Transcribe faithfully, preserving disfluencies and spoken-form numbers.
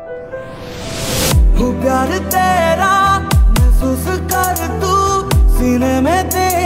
हूँ प्यार तेरा महसूस कर तू सीने में तेरे